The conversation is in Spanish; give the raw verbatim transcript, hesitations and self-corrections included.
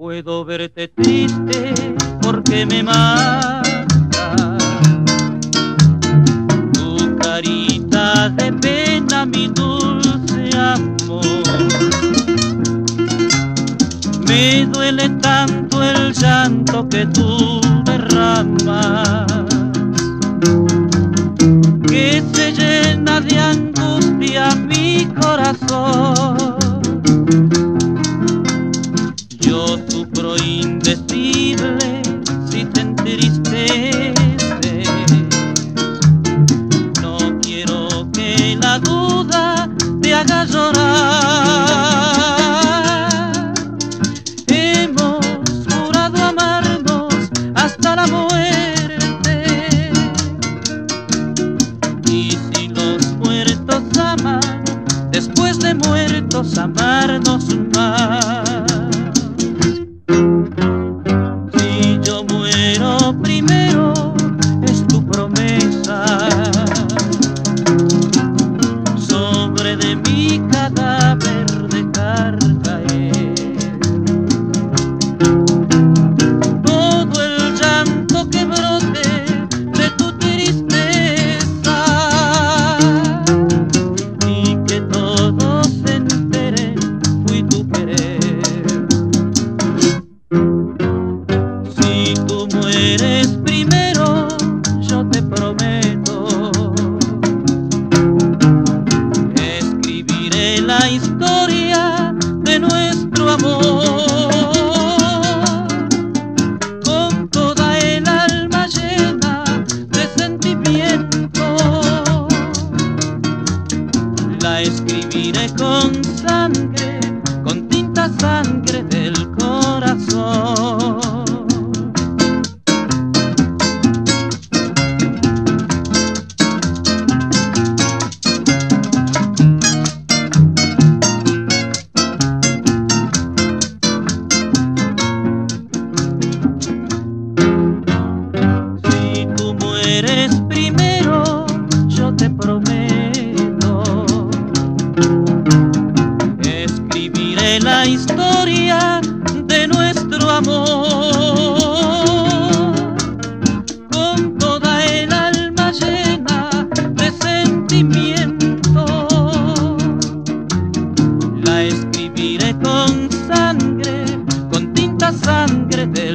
puedo verte triste porque me mata tu carita de pena, mi dulce amor. Me duele tanto el llanto que tú derramas, que se llena de angustia mi corazón. Yo sufro indecible si te entristeces. No quiero que la duda te haga llorar. Hemos jurado amarnos hasta la muerte, y si los muertos aman, después de muertos amarnos más. Si yo muero primero, es tu promesa, sobre de mi cadáver dejar caer todo el llanto que brote de tu tristeza, y que todos se enteren fui tu querer. Si tú mueres primero, yo te prometo, escribiré la historia de nuestro amor, con toda el alma llena de sentimiento. La escribiré con sangre, con tinta sangre del corazón. Si tú mueres primero, yo te prometo, escribiré la historia de nuestro amor, con toda el alma llena de sentimiento. La escribiré con sangre, con tinta sangre de